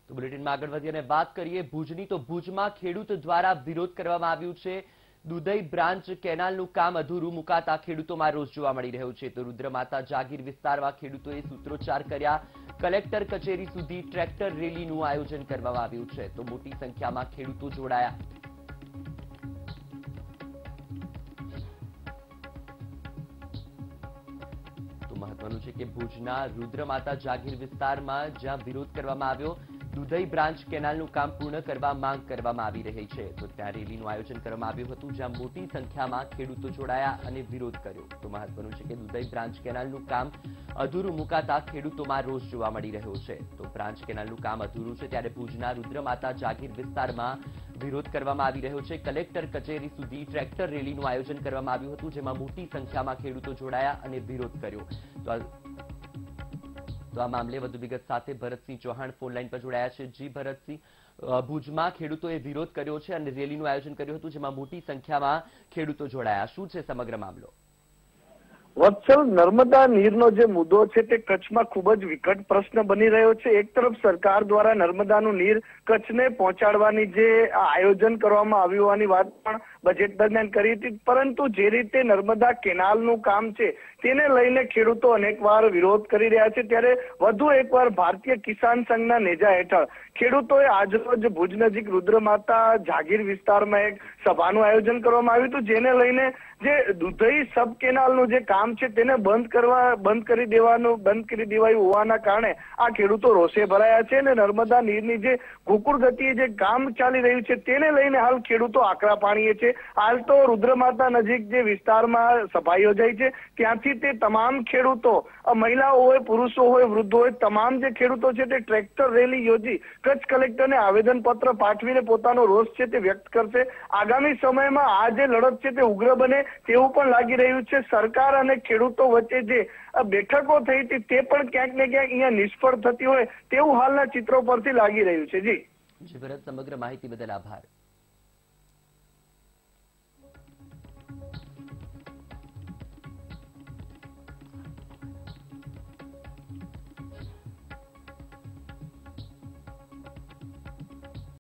તો બુલેટિનમાં આગળ વધી અને વાત કરીએ ભુજની, તો ભુજમાં ખેડૂત દ્વારા વિરોધ કરવામાં આવ્યું છે। દુધઈ બ્રાન્ચ કેનાલનું કામ અધૂરું મુકાતા ખેડૂતોમાં રોષ જોવા મળી રહ્યો છે। તો રુદ્રમાતા જાગીર વિસ્તારમાં ખેડૂતોએ સૂત્રોચ્ચાર કર્યા। કલેક્ટર કચેરી સુધી ટ્રેક્ટર રેલીનું આયોજન કરવામાં આવ્યું છે। તો મોટી સંખ્યામાં ખેડૂતો જોડાયા। મહત્વનું છે કે ભુજના રુદ્રમાતા જાગીર વિસ્તારમાં જ્યાં વિરોધ કરવામાં આવ્યો, દુધઈ બ્રાન્ચ કેનાલનું કામ પૂર્ણ કરવા માંગ કરવામાં આવી રહી છે। તો ત્યાં રેલીનું આયોજન કરવામાં આવ્યું હતું, જ્યાં મોટી સંખ્યામાં ખેડૂતો જોડાયા અને વિરોધ કર્યો। તો મહત્વનું છે કે દુધઈ બ્રાન્ચ કેનાલનું કામ અધૂરું મુકાતા ખેડૂતોમાં રોષ જોવા મળી રહ્યો છે। તો બ્રાન્ચ કેનાલનું કામ અધૂરું છે ત્યારે ભુજના રુદ્રમાતા જાગીર વિસ્તારમાં વિરોધ કરવામાં આવી રહ્યો છે। કલેક્ટર કચેરી સુધી ટ્રેક્ટર રેલીનું આયોજન કરવામાં આવ્યું હતું, જેમાં મોટી સંખ્યામાં ખેડૂતો જોડાયા અને વિરોધ કર્યો। તો આ મામલે વધુ વિગત સાથે ભરતસિંહ ચૌહાણ ફોન લાઈન પર જોડાયા છે। જી ભરતસિંહ, ભુજમાં ખેડૂતોએ વિરોધ કર્યો છે અને રેલીનું આયોજન કર્યું હતું, જેમાં મોટી સંખ્યામાં ખેડૂતો જોડાયા, શું છે સમગ્ર મામલો? વત્સલ, નર્મદા નીરનો જે મુદ્દો છે તે કચ્છમાં ખૂબ જ વિકટ પ્રશ્ન બની રહ્યો છે। એક તરફ સરકાર દ્વારા નર્મદાનું નીર કચ્છને પહોંચાડવાની જે આયોજન કરવામાં આવ્યું હોવાની વાત પણ બજેટ દરમિયાન કરી હતી, પરંતુ જે રીતે નર્મદા કેનાલનું કામ છે તેને લઈને ખેડૂતો અનેકવાર વિરોધ કરી રહ્યા છે। ત્યારે વધુ એકવાર ભારતીય કિસાન સંઘના નેજા હેઠળ ખેડૂતોએ આજરોજ ભુજ નજીક રુદ્રમાતા જાગીર વિસ્તારમાં એક સભાનું આયોજન કરવામાં આવ્યું હતું, જેને લઈને જે દુધઈ સબ કેનાલનું જે કામ છે તેને બંધ કરી દેવાયું હોવાના કારણે આ ખેડૂતો રોષે ભરાયા છે અને નર્મદા નીરની જે ગોકુળ ગતિએ જે કામ ચાલી રહ્યું છે તેને લઈને હાલ ખેડૂતો આકરા પાણીએ છે। હાલ તો રુદ્રમાતા નજીક જે વિસ્તારમાં સભા યોજાઈ છે ત્યાંથી તે તમામ ખેડૂતો, મહિલાઓ હોય, પુરુષો હોય, વૃદ્ધો હોય, તમામ જે ખેડૂતો છે તે ટ્રેક્ટર રેલી યોજી કચ્છ કલેક્ટરને આવેદન પત્ર પાઠવીને પોતાનો રોષ છે તે વ્યક્ત કરશે। આગામી સમયમાં આ જે લડત છે તે ઉગ્ર બને તેવું પણ લાગી રહ્યું છે। સરકાર અને ખેડૂતો વચ્ચે જે બેઠકો થઈ હતી તે પણ ક્યાંક ને ક્યાંક અહીંયા નિષ્ફળ થતી હોય તેવું હાલના ચિત્રો પરથી લાગી રહ્યું છે। જી ભરત, સમગ્ર માહિતી બદલ આભાર।